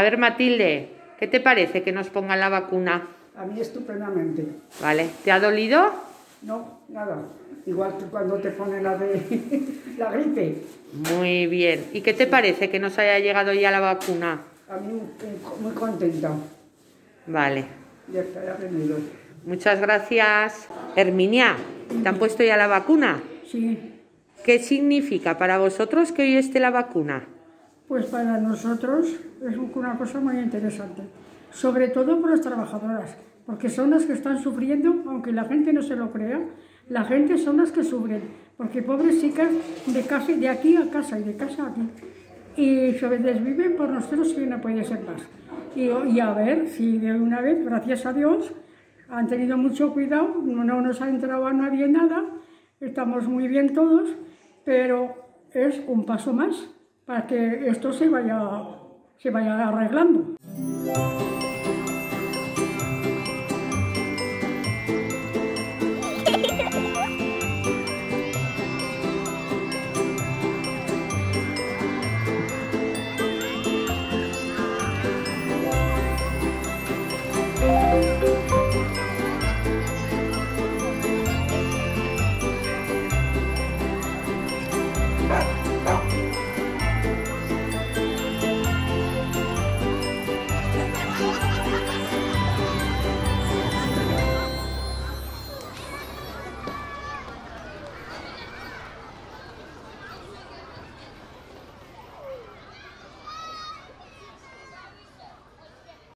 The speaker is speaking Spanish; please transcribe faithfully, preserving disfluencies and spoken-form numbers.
A ver, Matilde, ¿qué te parece que nos pongan la vacuna? A mí estupendamente. Vale, ¿te ha dolido? No, nada. Igual que cuando te ponen la de la gripe. Muy bien. ¿Y qué te parece que nos haya llegado ya la vacuna? A mí muy contenta. Vale. Ya está, ya ha venido. Muchas gracias. Herminia, ¿te han puesto ya la vacuna? Sí. ¿Qué significa para vosotros que hoy esté la vacuna? Pues para nosotros es una cosa muy interesante, sobre todo por las trabajadoras, porque son las que están sufriendo, aunque la gente no se lo crea, la gente son las que sufren, porque pobres chicas de, casa, de aquí a casa y de casa a aquí, y se desviven por nosotros que no puede ser más. Y, y a ver si de una vez, gracias a Dios, han tenido mucho cuidado, no nos ha entrado a nadie nada, estamos muy bien todos, pero es un paso más para que esto se vaya, se vaya arreglando.